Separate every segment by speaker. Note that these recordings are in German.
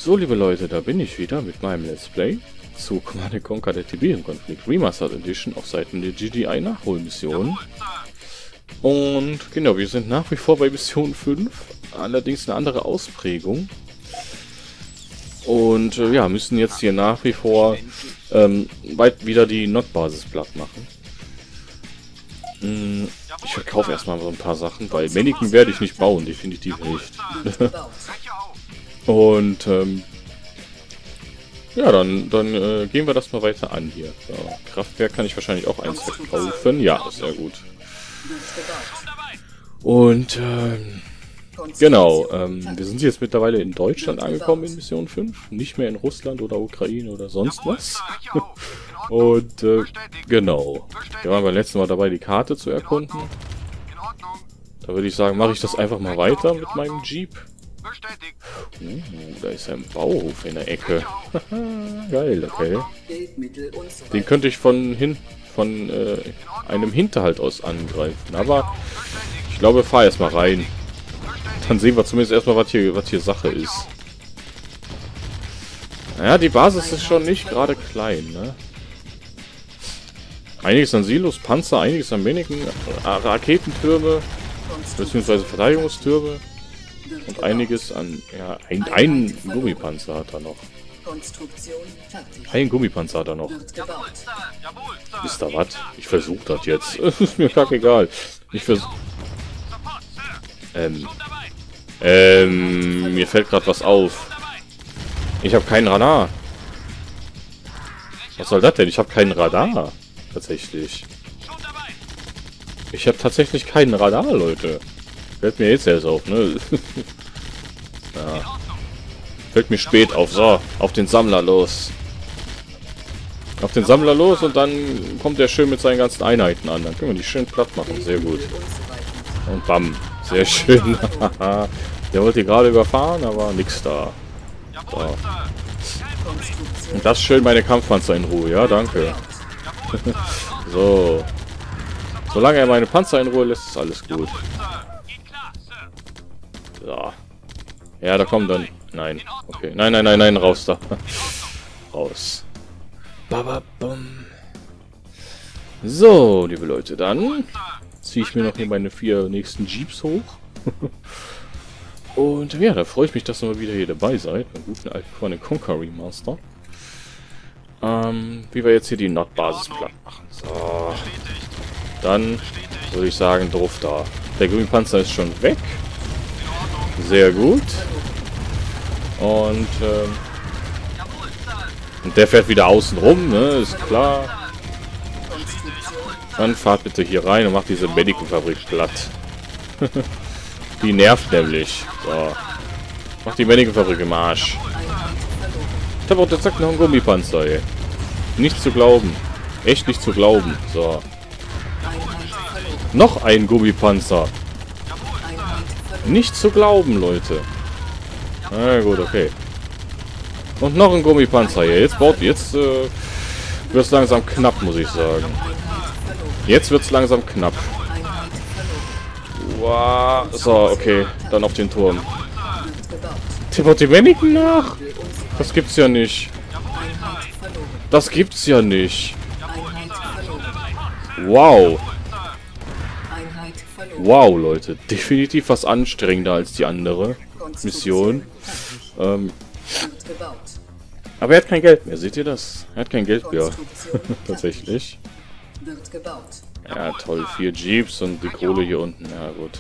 Speaker 1: So, liebe Leute, da bin ich wieder mit meinem Let's Play zu Command & Conquer: der Tiberium-Konflikt Remastered Edition auf Seiten der GDI-Nachholmission. Und genau, wir sind nach wie vor bei Mission 5, allerdings eine andere Ausprägung. Und ja, müssen jetzt hier nach wie vor weit wieder die Nord-Basis platt machen. Ich verkaufe erstmal so ein paar Sachen, weil Mannequin werde ich nicht bauen, definitiv nicht. Und ja, dann gehen wir das mal weiter an hier. So, Kraftwerk kann ich wahrscheinlich auch eins verkaufen. Ja, sehr gut. Und genau, wir sind jetzt mittlerweile in Deutschland angekommen in Mission 5. Nicht mehr in Russland oder Ukraine oder sonst was. Und genau. Wir waren beim letzten Mal dabei, die Karte zu erkunden. Da würde ich sagen, mache ich das einfach mal weiter mit meinem Jeep. Da ist ein Bauhof in der Ecke. Geil, okay. Den könnte ich von einem Hinterhalt aus angreifen. Aber ich glaube, fahr erstmal rein. Dann sehen wir zumindest erstmal, was hier Sache ist. Naja, die Basis ist schon nicht gerade klein, ne? Einiges an Silos, Panzer, einiges an Mannequin, Raketentürme, beziehungsweise Verteidigungstürme. Und einiges an... Ja, einen Gummipanzer hat er noch. Einen Gummipanzer hat er noch. Ist da was? Ich versuche das jetzt. Ist mir kackegal. Ich versuche... mir fällt gerade was auf. Ich habe kein Radar. Was soll das denn? Ich habe keinen Radar. Tatsächlich. Ich habe tatsächlich keinen Radar, Leute. Fällt mir jetzt erst auf, ne? Ja. Fällt mir spät auf. So, auf den Sammler los. Auf den Sammler los und dann kommt der schön mit seinen ganzen Einheiten an. Dann können wir die schön platt machen. Sehr gut. Und bam. Sehr schön. Der wollte gerade überfahren, aber nix da. So. Und das schön meine Kampfpanzer in Ruhe. Ja, danke. So. Solange er meine Panzer in Ruhe lässt, ist alles gut. So. Ja, da kommt dann... Nein. Okay. Nein, raus da. Raus. Bababum. So, liebe Leute, dann ziehe ich mir noch hier meine 4 nächsten Jeeps hoch. Und ja, da freue ich mich, dass ihr mal wieder hier dabei seid. Beim guten alten Command & Conquer Remaster. Wie wir jetzt hier die Nordbasis platt machen. So. Dann würde ich sagen, drauf da. Der Gummipanzer ist schon weg. Sehr gut. Und der fährt wieder außen rum, ne? Ist klar. Dann fahrt bitte hier rein und macht diese Mannequin-Fabrik platt. Die nervt nämlich. So. Macht die Mannequin-Fabrik im Arsch. Ich habe auch der Zack noch einen Gummipanzer, ey. Nicht zu glauben. Echt nicht zu glauben. So. Noch ein Gummipanzer. Nicht zu glauben, Leute. Na gut, okay. Und noch ein Gummipanzer hier. Jetzt wird es langsam knapp, muss ich sagen. Jetzt wird es langsam knapp. Wow. So, okay. Dann auf den Turm. Der baut die Mannequin nach? Das gibt's ja nicht. Das gibt's ja nicht. Wow. Wow, Leute. Definitiv was anstrengender als die andere Mission. Aber er hat kein Geld mehr. Seht ihr das? Er hat kein Geld mehr. Tatsächlich. Ja, toll. 4 Jeeps und die Kohle hier unten. Ja, gut.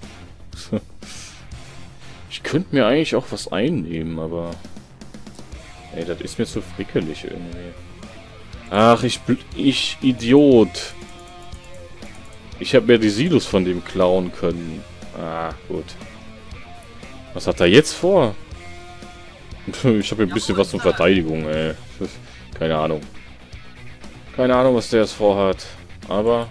Speaker 1: Ich könnte mir eigentlich auch was einnehmen, aber... Ey, das ist mir zu frickelig irgendwie. Ach, ich Idiot. Ich habe mir die Silos von dem klauen können. Ah, gut. Was hat er jetzt vor? Ich habe ein bisschen was zur Verteidigung, ey. Keine Ahnung. Keine Ahnung, was der jetzt vorhat. Aber...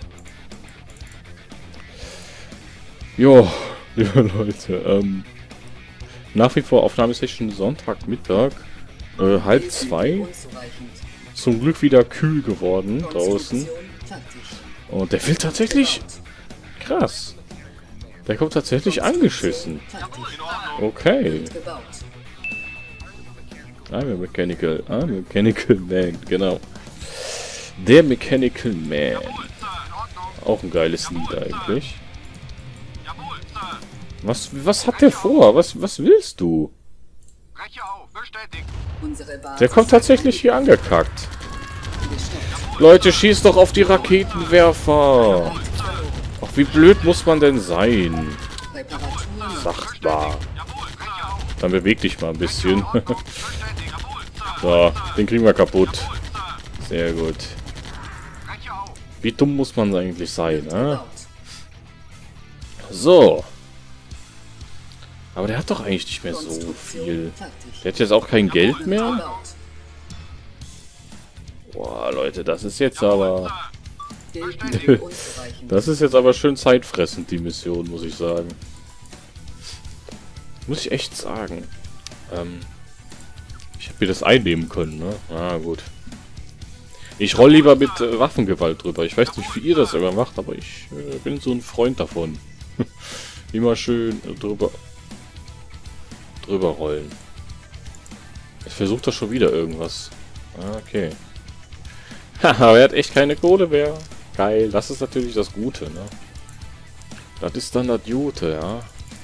Speaker 1: Jo, liebe Leute, nach wie vor Aufnahmesession Sonntagmittag, 1:30. Zum Glück wieder kühl geworden draußen. Und der will tatsächlich... Krass. Der kommt tatsächlich angeschissen. Okay. I'm a Mechanical Man, genau. Der Mechanical Man. Auch ein geiles Lied eigentlich. Was hat der vor? Was willst du? Der kommt tatsächlich hier angekackt. Leute, schießt doch auf die Raketenwerfer. Ach, wie blöd muss man denn sein? Sachtbar. Dann beweg dich mal ein bisschen. So, den kriegen wir kaputt. Sehr gut. Wie dumm muss man eigentlich sein, ne? So. Aber der hat doch eigentlich nicht mehr so viel. Der hat jetzt auch kein Geld mehr. Boah, Leute, das ist jetzt aber... Das ist jetzt aber schön zeitfressend, die Mission, muss ich sagen. Muss ich echt sagen. Ich habe mir das einnehmen können, ne? Ah, gut. Ich roll lieber mit Waffengewalt drüber. Ich weiß nicht, wie ihr das immer macht, aber ich bin so ein Freund davon. Immer schön drüber rollen. Ich versuche da schon wieder irgendwas. Ah, okay. Haha, er hat echt keine Kohle mehr. Geil, das ist natürlich das Gute, ne? Das ist dann das Gute, ja.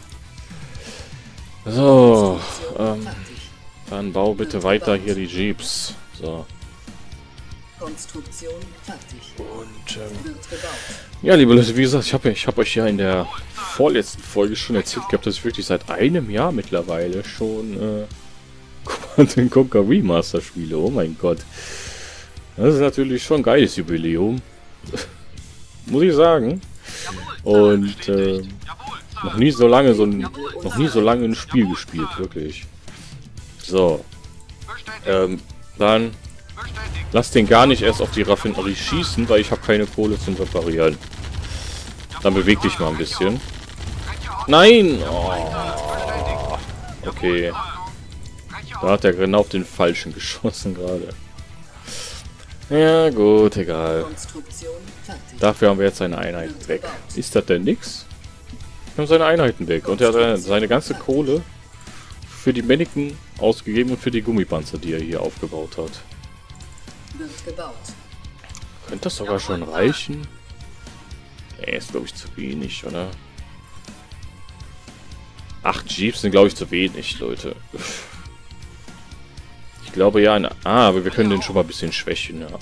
Speaker 1: So, dann bau bitte weiter hier die Jeeps. So.
Speaker 2: Konstruktion fertig.
Speaker 1: Und, ja, liebe Leute, wie gesagt, ich hab euch ja in der vorletzten Folge schon erzählt gehabt, dass ich wirklich seit einem Jahr mittlerweile schon, Command & Conquer Remaster spiele. Oh mein Gott. Das ist natürlich schon ein geiles Jubiläum. Muss ich sagen. Und, noch nie so lange ein Spiel gespielt, wirklich. So. Dann lass den gar nicht erst auf die Raffinerie schießen, weil ich habe keine Kohle zum Reparieren. Dann beweg dich mal ein bisschen. Nein! Oh. Okay. Da hat er genau auf den Falschen geschossen gerade. Ja gut, egal. Dafür haben wir jetzt seine Einheiten weg. Ist das denn nix? Wir haben seine Einheiten weg. Und er hat seine ganze Kohle für die Mannequin ausgegeben und für die Gummipanzer, die er hier aufgebaut hat. Könnte das sogar schon reichen? Nee, ist glaube ich zu wenig, oder? 8 Jeeps sind glaube ich zu wenig, Leute. Ich glaube ja, aber wir können den schon mal ein bisschen schwächen, ja.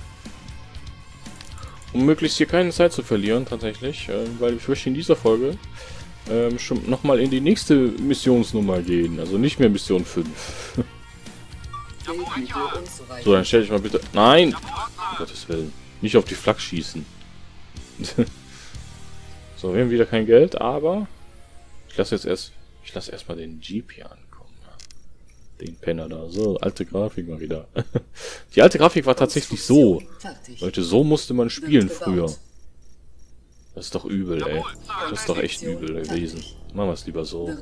Speaker 1: Um möglichst hier keine Zeit zu verlieren, tatsächlich, weil ich möchte in dieser Folge schon nochmal in die nächste Missionsnummer gehen, also nicht mehr Mission 5. So, dann stell dich mal bitte... Nein! Um Gottes Willen. Nicht auf die Flak schießen. So, wir haben wieder kein Geld, aber... Ich lasse erstmal den Jeep hier ankommen. Den Penner da. So, alte Grafik mal wieder. Die alte Grafik war tatsächlich so. Leute, so musste man spielen früher. Das ist doch übel, ey. Das ist doch echt übel gewesen. Machen wir es lieber so.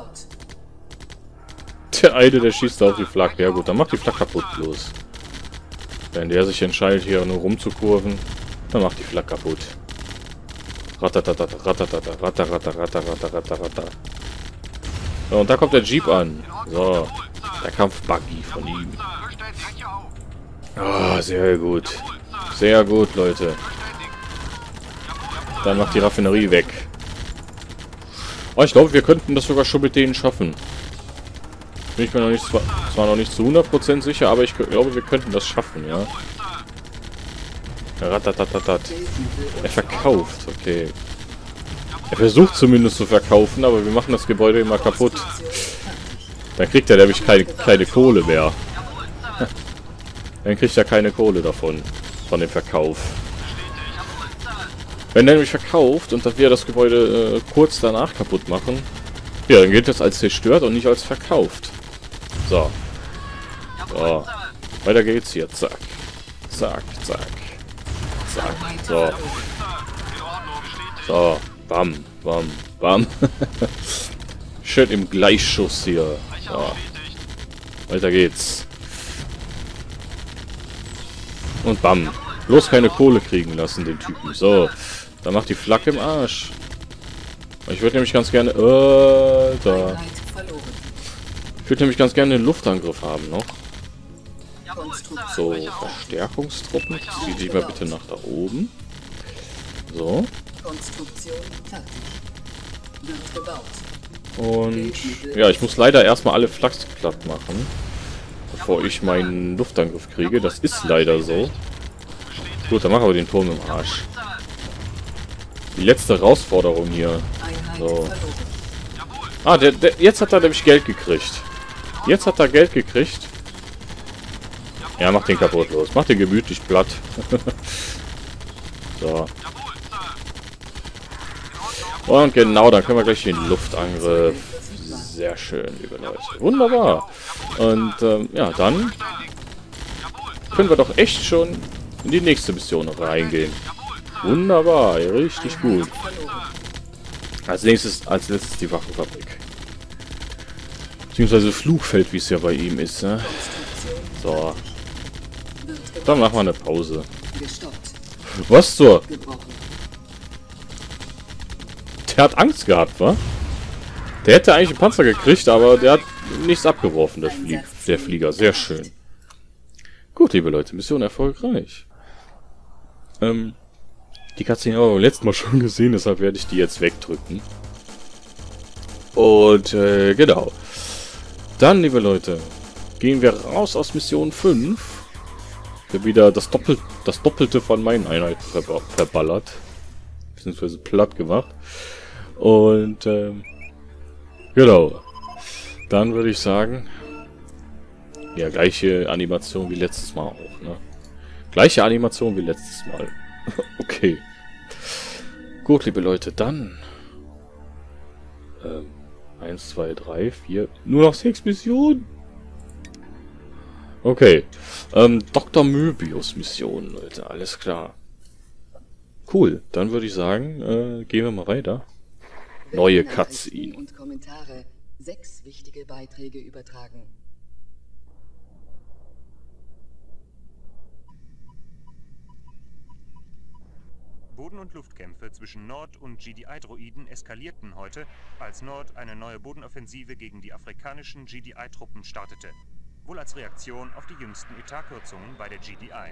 Speaker 1: Der eine, der schießt da auf die Flak. Ja gut, dann macht die Flak kaputt bloß. Wenn der sich entscheidet, hier nur rumzukurven, dann macht die Flak kaputt. Ratatatata, ratatata, rataratatata. So, und da kommt der Jeep an. So, der Kampfbuggy von ihm. Ah, sehr gut. Sehr gut, Leute. Dann macht die Raffinerie weg. Oh, ich glaube, wir könnten das sogar schon mit denen schaffen. Bin ich mir noch nicht, zwar noch nicht zu 100% sicher, aber ich glaube, wir könnten das schaffen, ja. Ratatatatat. Er verkauft, okay. Er versucht zumindest zu verkaufen, aber wir machen das Gebäude immer kaputt. Dann kriegt er nämlich keine Kohle mehr. Dann kriegt er keine Kohle davon. Von dem Verkauf. Wenn er nämlich verkauft und wir das Gebäude kurz danach kaputt machen, ja, dann gilt das als zerstört und nicht als verkauft. So. So. Weiter geht's hier. Zack. Zack, zack. Zack. So. So. Bam, bam, bam. Schön im Gleichschuss hier. So. Weiter geht's. Und bam. Bloß keine Kohle kriegen lassen, den Typen. So. Dann macht die Flak im Arsch. Ich würde nämlich ganz gerne... Alter. Ich würde nämlich ganz gerne den Luftangriff haben noch. So, Verstärkungstruppen. Zieh die mal bitte nach da oben. So. Und ja, ich muss leider erstmal alle Flaks platt machen, bevor ich meinen Luftangriff kriege. Das ist leider so. Gut, dann machen wir den Turm im Arsch. Die letzte Herausforderung hier. So. Ah, jetzt hat er nämlich Geld gekriegt. Jetzt hat er Geld gekriegt. Ja, mach den kaputt los. Mach den gemütlich platt. So. Und genau, dann können wir gleich den Luftangriff. Sehr schön, liebe Leute. Wunderbar. Und ja, dann können wir doch echt schon in die nächste Mission reingehen. Wunderbar, richtig gut. Als letztes die Waffenfabrik. Beziehungsweise Flugfeld, wie es ja bei ihm ist. Ne? So. Dann machen wir eine Pause. Was zur? Der hat Angst gehabt, wa? Der hätte eigentlich einen Panzer gekriegt, aber der hat nichts abgeworfen, der Flieger. Sehr schön. Gut, liebe Leute, Mission erfolgreich. Die Cutscene haben wir beim letzten Mal schon gesehen, deshalb werde ich die jetzt wegdrücken. Und, genau. Dann, liebe Leute, gehen wir raus aus Mission 5. Ich habe wieder das Doppelte von meinen Einheiten verballert. Beziehungsweise platt gemacht. Und, genau. Dann würde ich sagen, ja, gleiche Animation wie letztes Mal auch, ne? Gleiche Animation wie letztes Mal. Okay. Gut, liebe Leute, dann 1, 2, 3, 4, nur noch 6 Missionen. Okay. Dr. Möbius Mission, Leute, alles klar. Cool, dann würde ich sagen, gehen wir mal weiter. Neue Cutscene.
Speaker 2: Und Kommentare 6 wichtige Beiträge übertragen.
Speaker 3: Boden- und Luftkämpfe zwischen Nord- und GDI-Droiden eskalierten heute, als Nord eine neue Bodenoffensive gegen die afrikanischen GDI-Truppen startete. Wohl als Reaktion auf die jüngsten Etatkürzungen bei der GDI.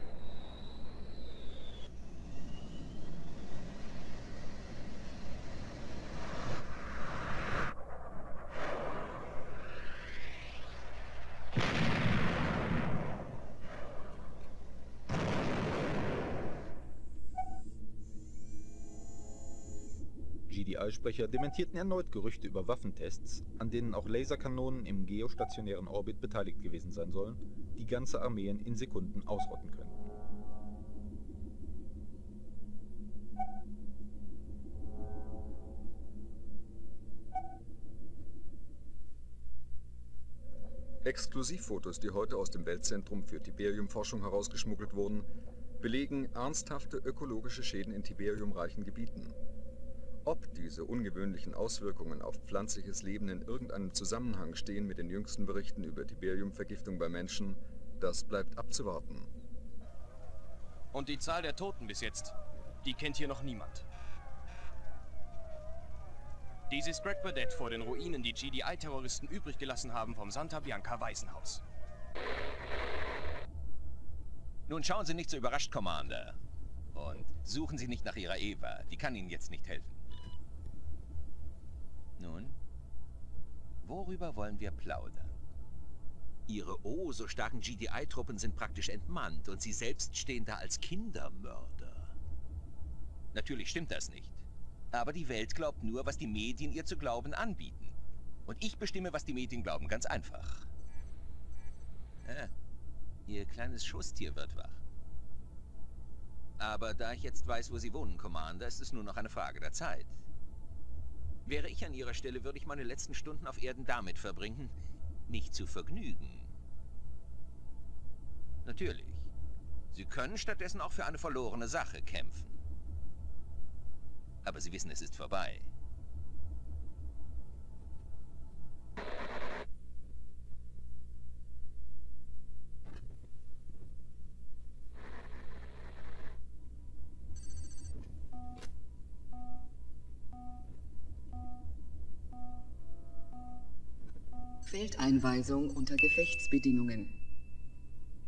Speaker 4: GDI-Sprecher dementierten erneut Gerüchte über Waffentests, an denen auch Laserkanonen im geostationären Orbit beteiligt gewesen sein sollen, die ganze Armeen in Sekunden ausrotten können.
Speaker 5: Exklusivfotos, die heute aus dem Weltzentrum für Tiberiumforschung herausgeschmuggelt wurden, belegen ernsthafte ökologische Schäden in tiberiumreichen Gebieten. Ob diese ungewöhnlichen Auswirkungen auf pflanzliches Leben in irgendeinem Zusammenhang stehen mit den jüngsten Berichten über Tiberiumvergiftung bei Menschen, das bleibt abzuwarten.
Speaker 6: Und die Zahl der Toten bis jetzt, die kennt hier noch niemand. Dies ist Greg Burdett vor den Ruinen, die GDI-Terroristen übrig gelassen haben vom Santa Bianca Waisenhaus.
Speaker 7: Nun schauen Sie nicht so überrascht, Commander. Und suchen Sie nicht nach Ihrer Eva, die kann Ihnen jetzt nicht helfen. Nun, worüber wollen wir plaudern? Ihre so starken GDI-Truppen sind praktisch entmannt und Sie selbst stehen da als Kindermörder. Natürlich stimmt das nicht. Aber die Welt glaubt nur, was die Medien ihr zu glauben anbieten. Und ich bestimme, was die Medien glauben, ganz einfach. Ihr kleines Schusstier wird wach. Aber da ich jetzt weiß, wo Sie wohnen, Commander, ist es nur noch eine Frage der Zeit. Wäre ich an Ihrer Stelle, würde ich meine letzten Stunden auf Erden damit verbringen, mich zu vergnügen. Natürlich. Sie können stattdessen auch für eine verlorene Sache kämpfen. Aber Sie wissen, es ist vorbei.
Speaker 2: Feldeinweisung unter Gefechtsbedingungen.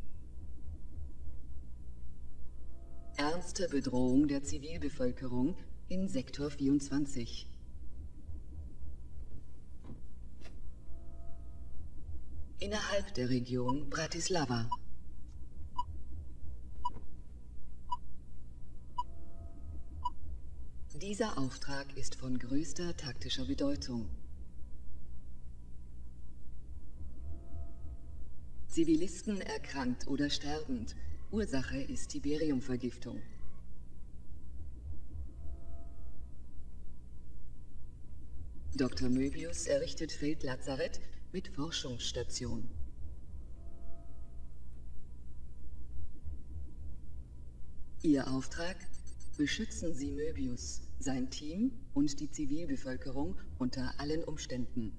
Speaker 2: ernste Bedrohung der Zivilbevölkerung in Sektor 24. Innerhalb der Region Bratislava. Dieser Auftrag ist von größter taktischer Bedeutung. Zivilisten erkrankt oder sterbend. Ursache ist Tiberiumvergiftung. Dr. Möbius errichtet Feldlazarett mit Forschungsstation. Ihr Auftrag: Beschützen Sie Möbius, sein Team und die Zivilbevölkerung unter allen Umständen.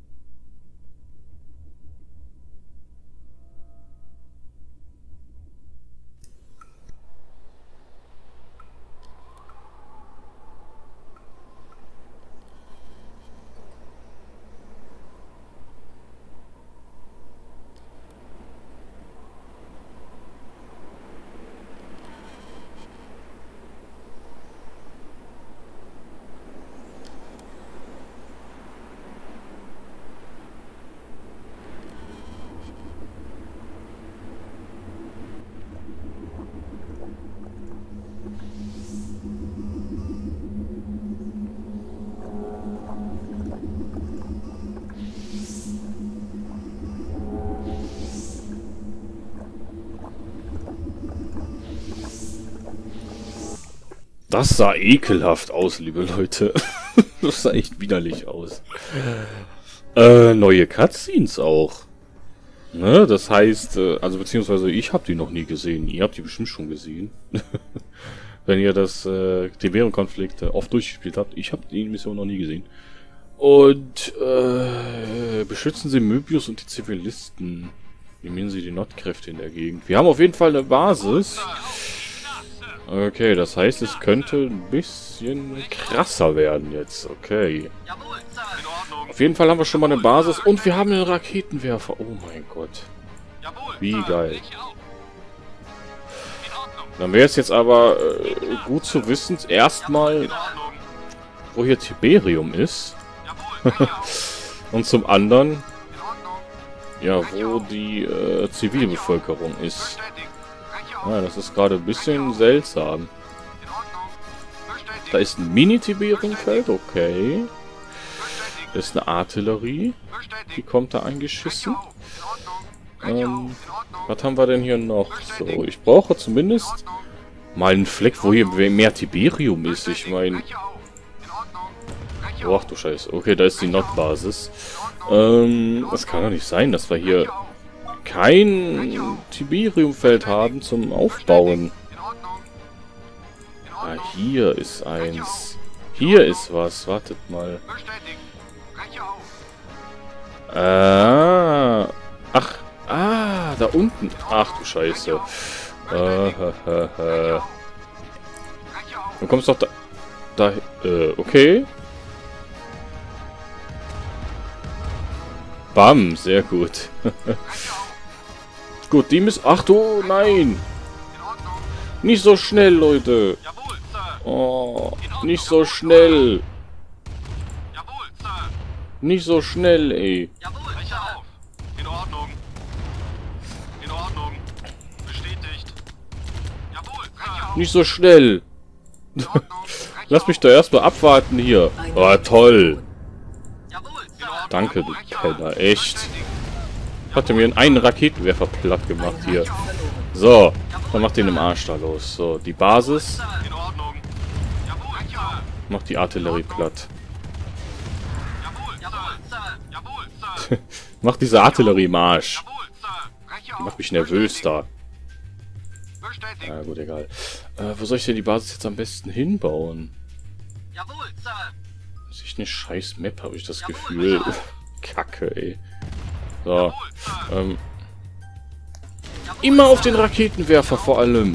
Speaker 1: Das sah ekelhaft aus, liebe Leute. Das sah echt widerlich aus. Neue Cutscenes auch. Ne, das heißt, also beziehungsweise ich habe die noch nie gesehen. Ihr habt die bestimmt schon gesehen. Wenn ihr das Tiberium-Konflikt oft durchgespielt habt. Ich habe die Mission noch nie gesehen. Und beschützen Sie Möbius und die Zivilisten. Eliminieren Sie die Nordkräfte in der Gegend. Wir haben auf jeden Fall eine Basis. Okay, das heißt, es könnte ein bisschen krasser werden jetzt. Okay. Auf jeden Fall haben wir schon mal eine Basis und wir haben einen Raketenwerfer. Oh mein Gott. Wie geil. Dann wäre es jetzt aber gut zu wissen, erstmal, wo hier Tiberium ist. Und zum anderen, ja, wo die Zivilbevölkerung ist. Ja, das ist gerade ein bisschen seltsam. Da ist ein Mini-Tiberiumfeld, okay. Da ist eine Artillerie. Die kommt da eingeschissen. Was haben wir denn hier noch? So, ich brauche zumindest mal einen Fleck, wo hier mehr Tiberium ist. Ich meine... Oh, ach du Scheiße. Okay, da ist die Nordbasis. Das kann doch nicht sein, dass wir hier kein Tiberiumfeld haben zum Aufbauen. Ah, hier ist eins. Hier ist was. Wartet mal. Ach. Ah, da unten. Ach du Scheiße. Du kommst doch da... okay. Bam, sehr gut. Gut, die müssen... Ach du, nein! Nicht so schnell, Leute! Oh, nicht so schnell! Nicht so schnell, ey!
Speaker 6: In Ordnung. In Ordnung. Bestätigt. Jawohl.
Speaker 1: Nicht so schnell! Lass mich da erstmal abwarten hier. Oh, toll! Danke, du Penner, echt. Hatte mir einen Raketenwerfer platt gemacht hier. So, dann macht den im Arsch da los. So, die Basis. Macht die Artillerie platt. Macht diese Artillerie im Arsch. Die macht mich nervös da. Na gut, egal. Wo soll ich denn die Basis jetzt am besten hinbauen? Das ist eine scheiß Map, habe ich das Gefühl. Kacke, ey. So. Immer auf den Raketenwerfer vor allem.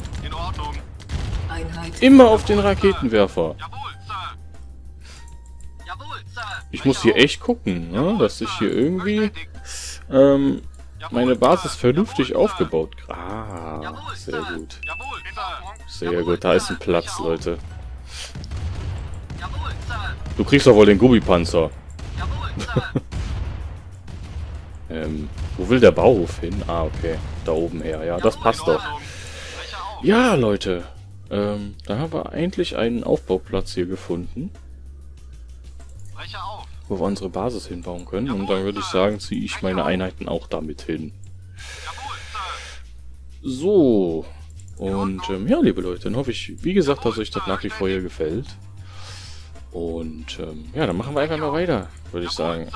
Speaker 1: Immer auf den Raketenwerfer. Ich muss hier echt gucken, ne? Dass ich hier irgendwie meine Basis vernünftig aufgebaut. Ah, sehr gut. Sehr gut, da ist ein Platz, Leute. Du kriegst doch wohl den Gummipanzer. Wo will der Bauhof hin? Ah, okay. Da oben her. Ja, das passt doch. Ja, Leute. Da haben wir eigentlich einen Aufbauplatz hier gefunden. Wo wir unsere Basis hinbauen können. Und dann würde ich sagen, ziehe ich meine Einheiten auch damit hin. So. Und ja, liebe Leute, dann hoffe ich, wie gesagt, dass euch das nach wie vor hier gefällt. Und ja, dann machen wir einfach mal weiter, würde ich sagen.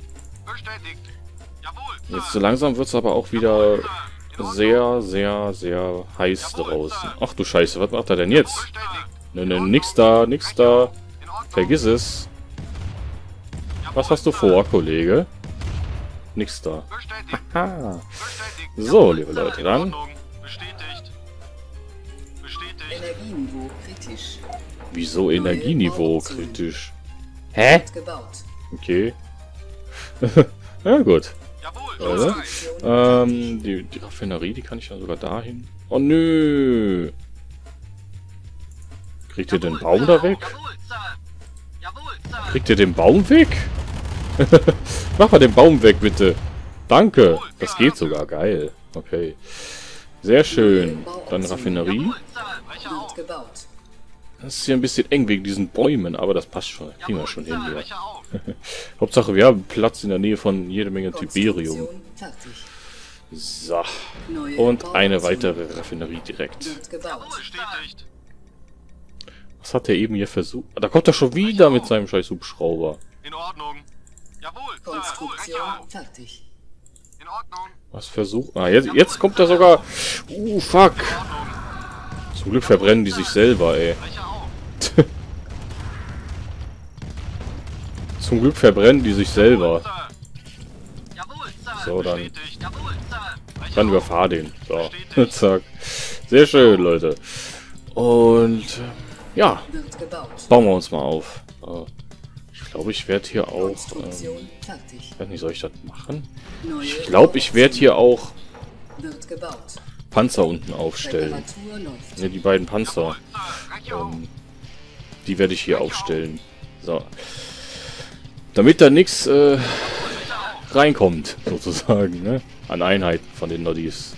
Speaker 1: Jetzt so langsam wird es aber auch wieder sehr, sehr, sehr heiß draußen. Ach du Scheiße, was macht er denn jetzt? Ne, nix da, nix da. Vergiss es. Was hast du vor, Kollege? Nix da. Haha. So, liebe Leute, dann.
Speaker 2: Energieniveau kritisch.
Speaker 1: Wieso Energieniveau kritisch? Hä? Okay. Ja, gut. Leute. Die Raffinerie, die kann ich ja sogar dahin. Oh nö. Kriegt ihr den Baum da weg? Kriegt ihr den Baum weg? Mach mal den Baum weg, bitte. Danke. Das geht sogar. Geil. Okay. Sehr schön. Dann Raffinerie. Das ist hier ein bisschen eng wegen diesen Bäumen, aber das passt schon. Kriegen wir schon hin hier. Hauptsache, wir haben Platz in der Nähe von jede Menge Tiberium. So. Und eine weitere Raffinerie direkt. Was hat der eben hier versucht? Da kommt er schon wieder mit seinem scheiß Hubschrauber.
Speaker 6: In Ordnung. Jawohl,
Speaker 2: Konstruktion fertig.
Speaker 6: In Ordnung.
Speaker 1: Was versucht... Ah, jetzt kommt er sogar... fuck. Zum Glück verbrennen die sich selber, ey. Zum Glück verbrennen die sich selber. So, dann überfahr den. So, zack. Sehr schön, Leute. Und ja, bauen wir uns mal auf. Ich glaube, ich werde hier auch... ich weiß nicht, soll ich das machen? Ich glaube, ich werde hier auch Panzer unten aufstellen. Ne, die beiden Panzer. Die werde ich hier aufstellen. So. Damit da nichts reinkommt, sozusagen, ne? An Einheiten von den Noddies.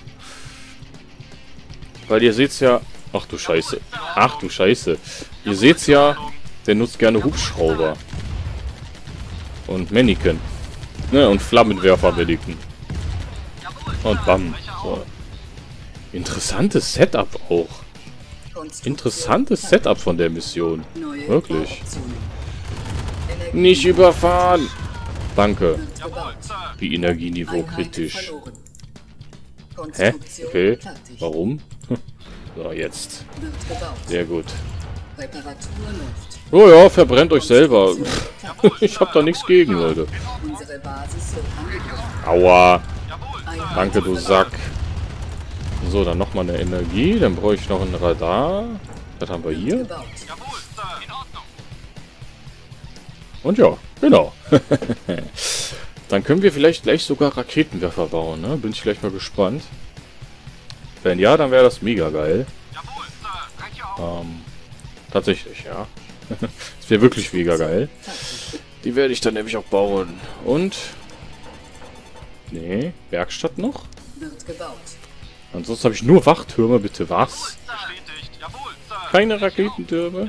Speaker 1: Weil ihr seht's ja... Ach du Scheiße. Ach du Scheiße. Ihr seht's ja, der nutzt gerne Hubschrauber. Und Mannequin. Ne, und Flammenwerfer Mannequin. Und bam. So. Interessantes Setup auch. Interessantes Setup von der Mission. Wirklich. Nicht überfahren. Danke. Wie Energieniveau kritisch. Hä? Okay. Warum? So, jetzt. Sehr gut. Oh ja, verbrennt euch selber. Ich hab da nichts gegen, Leute. Aua. Danke, du Sack. So, dann nochmal eine Energie. Dann brauche ich noch ein Radar. Was haben wir hier? Und ja, genau. Dann können wir vielleicht gleich sogar Raketenwerfer bauen, ne? Bin ich gleich mal gespannt. Wenn ja, dann wäre das mega geil. Tatsächlich, ja. Das wäre wirklich mega geil. Die werde ich dann nämlich auch bauen. Und... Nee, Werkstatt noch? Ansonsten habe ich nur Wachtürme, bitte was? Keine Raketentürme?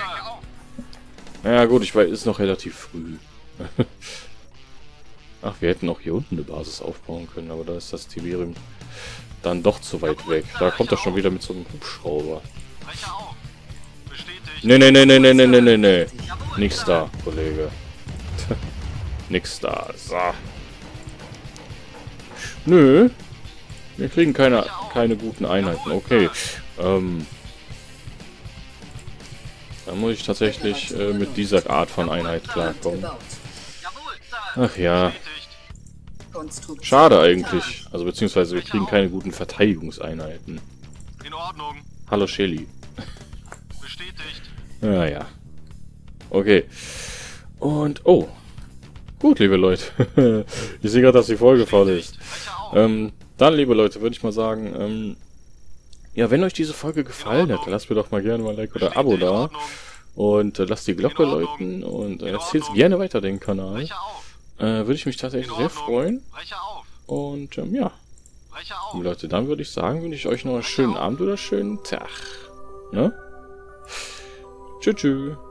Speaker 1: Ja gut, ich weiß, ist noch relativ früh. Ach, wir hätten auch hier unten eine Basis aufbauen können, aber da ist das Tiberium dann doch zu weit weg. Da kommt er schon wieder mit so einem Hubschrauber. Nee. Nix da, Kollege. Nix da. So. Nö. Wir kriegen keine guten Einheiten. Okay. Dann muss ich tatsächlich mit dieser Art von Einheit klarkommen. Ach ja. Schade eigentlich. Also beziehungsweise wir kriegen keine guten Verteidigungseinheiten. Hallo Shelly. Ja. Okay. Und, oh. Gut, liebe Leute. Ich sehe gerade, dass die Folge voll ist. Dann, liebe Leute, würde ich mal sagen, ja, wenn euch diese Folge gefallen hat, lasst mir doch mal gerne mal ein Like oder ein Abo da. Und lasst die Glocke läuten und erzählt gerne weiter den Kanal. Würde ich mich tatsächlich sehr freuen. Und ja. Leute, dann würde ich sagen, wünsche ich euch noch einen schönen Abend oder schönen Tag. Ne? Tschüss.